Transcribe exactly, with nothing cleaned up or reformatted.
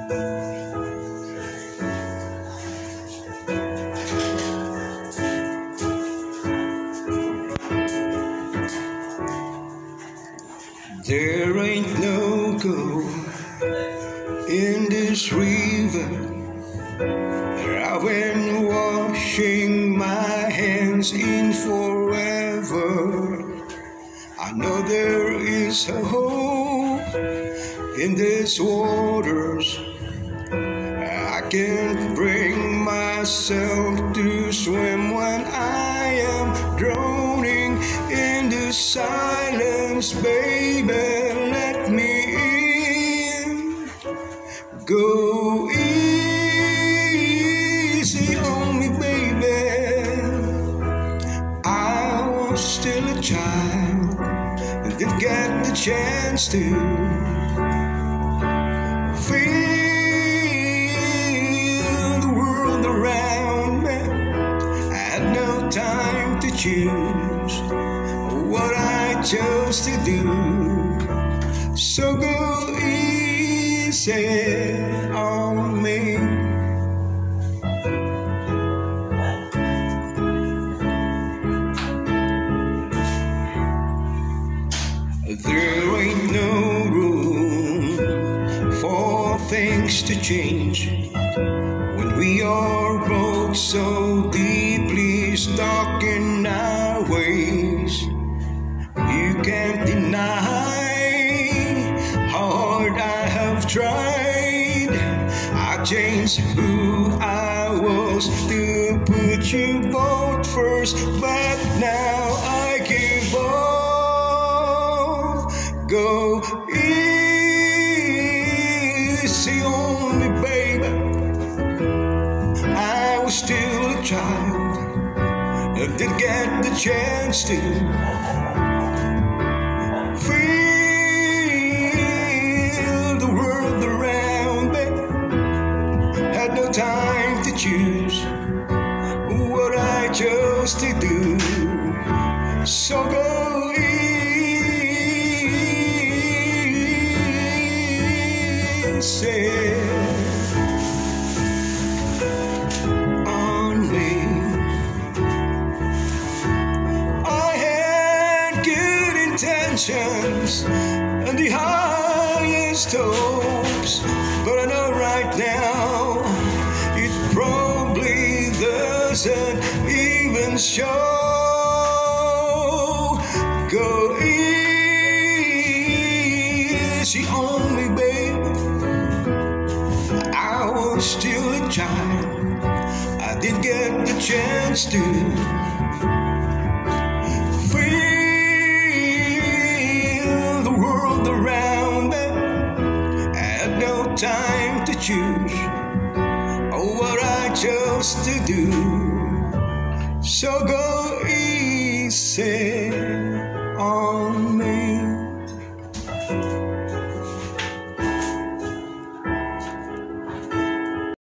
There ain't no gold in this river. I've been washing my hands in forever. I know there is a hope in these waters. I can't bring myself to swim when I am drowning in the silence. Baby, let me in. Go easy on me, baby. I was still a child and didn't get the chance to feel the world around me. I had no time to choose what I chose to do. So go easy on me. There ain't no room for things to change when we are both so deeply stuck in our ways. You can't deny how hard I have tried. I changed who I was to put you both first, but now I give up. Go easy on me, baby. I was still a child, I didn't get the chance to feel the world around me. Had no time to choose what I chose to do. So go easy on me. I had good intentions and the highest hopes, but I know right now it probably doesn't even show. Go easy on me, baby. I was still a child, I didn't get the chance to feel the world around me. I had no time to choose what I chose to do. So go easy